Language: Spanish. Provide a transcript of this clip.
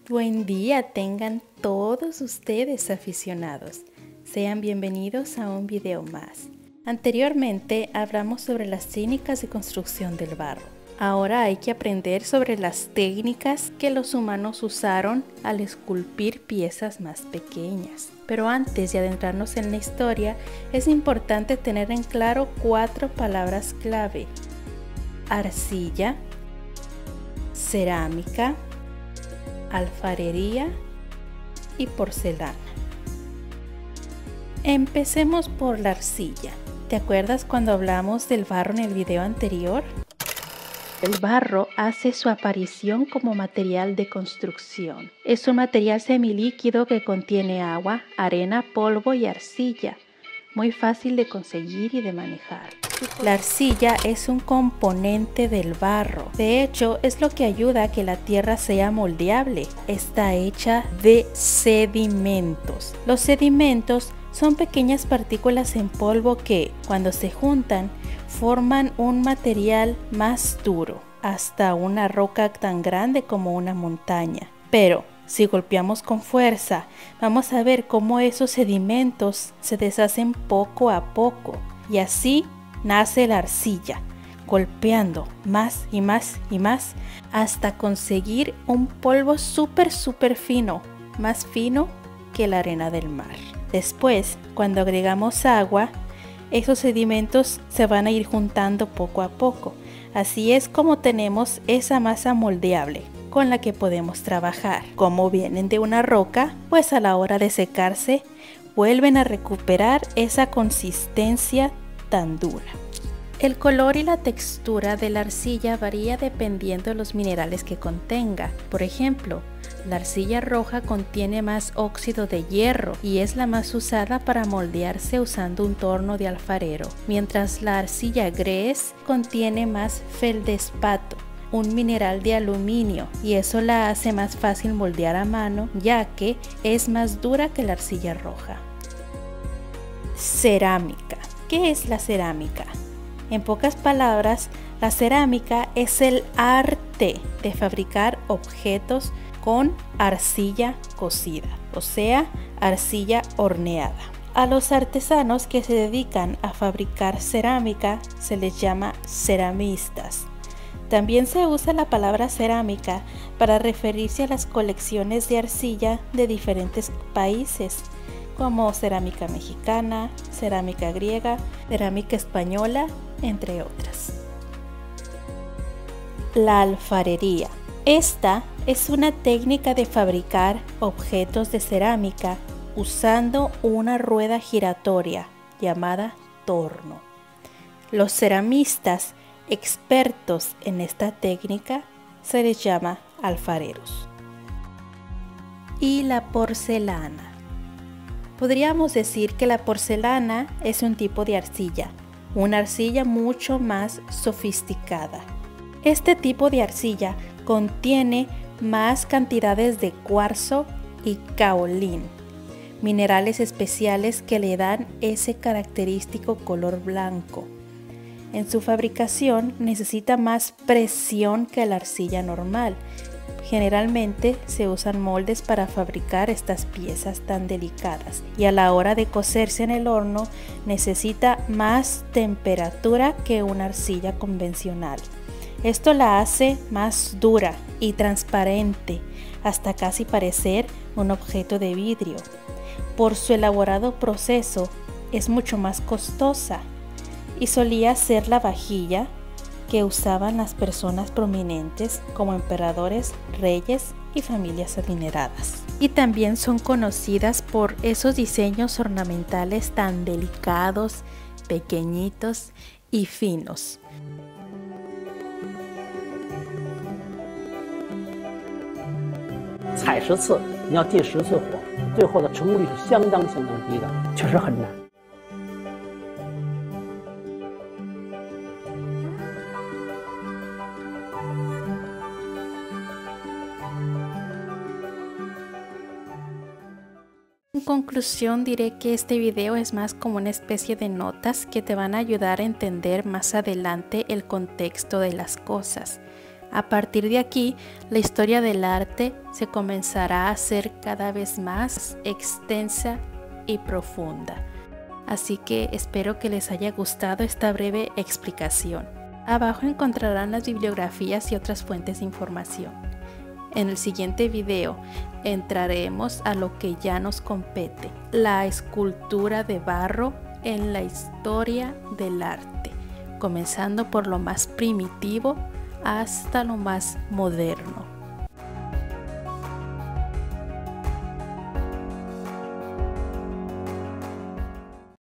Buen día tengan todos ustedes aficionados. Sean bienvenidos a un video más. Anteriormente hablamos sobre las técnicas de construcción del barro. Ahora hay que aprender sobre las técnicas que los humanos usaron al esculpir piezas más pequeñas. Pero antes de adentrarnos en la historia, es importante tener en claro 4 palabras clave: arcilla, cerámica, alfarería y porcelana. Empecemos por la arcilla. ¿Te acuerdas cuando hablamos del barro en el video anterior? El barro hace su aparición como material de construcción. Es un material semilíquido que contiene agua, arena, polvo y arcilla. Muy fácil de conseguir y de manejar. La arcilla es un componente del barro. De hecho, es lo que ayuda a que la tierra sea moldeable. Está hecha de sedimentos. Los sedimentos son pequeñas partículas en polvo que, cuando se juntan, forman un material más duro, hasta una roca tan grande como una montaña. Pero si golpeamos con fuerza, vamos a ver cómo esos sedimentos se deshacen poco a poco, y así nace la arcilla, golpeando más y más y más hasta conseguir un polvo súper fino, más fino que la arena del mar. Después, cuando agregamos agua, esos sedimentos se van a ir juntando poco a poco. Así es como tenemos esa masa moldeable con la que podemos trabajar. Como vienen de una roca, pues a la hora de secarse, vuelven a recuperar esa consistencia tan dura. El color y la textura de la arcilla varía dependiendo de los minerales que contenga. Por ejemplo, la arcilla roja contiene más óxido de hierro y es la más usada para moldearse usando un torno de alfarero, mientras la arcilla gres contiene más feldespato, un mineral de aluminio, y eso la hace más fácil moldear a mano, ya que es más dura que la arcilla roja. Cerámica. ¿Qué es la cerámica? En pocas palabras, la cerámica es el arte de fabricar objetos con arcilla cocida, o sea, arcilla horneada. A los artesanos que se dedican a fabricar cerámica se les llama ceramistas. También se usa la palabra cerámica para referirse a las colecciones de arcilla de diferentes países, como cerámica mexicana, cerámica griega, cerámica española, entre otras. La alfarería. Esta es una técnica de fabricar objetos de cerámica usando una rueda giratoria llamada torno. Los ceramistas expertos en esta técnica se les llama alfareros. Y la porcelana. Podríamos decir que la porcelana es un tipo de arcilla, una arcilla mucho más sofisticada. Este tipo de arcilla contiene más cantidades de cuarzo y caolín, minerales especiales que le dan ese característico color blanco. En su fabricación necesita más presión que la arcilla normal. Generalmente se usan moldes para fabricar estas piezas tan delicadas, y a la hora de cocerse en el horno necesita más temperatura que una arcilla convencional. Esto la hace más dura y transparente, hasta casi parecer un objeto de vidrio. Por su elaborado proceso es mucho más costosa y solía ser la vajilla que usaban las personas prominentes como emperadores, reyes y familias adineradas. Y también son conocidas por esos diseños ornamentales tan delicados, pequeñitos y finos. 踩10次，你要进10次火，最后的成功率是相当低的，确实很难。 En conclusión, diré que este video es más como una especie de notas que te van a ayudar a entender más adelante el contexto de las cosas. A partir de aquí, la historia del arte se comenzará a hacer cada vez más extensa y profunda. Así que espero que les haya gustado esta breve explicación. Abajo encontrarán las bibliografías y otras fuentes de información. En el siguiente video entraremos a lo que ya nos compete, la escultura de barro en la historia del arte, comenzando por lo más primitivo hasta lo más moderno.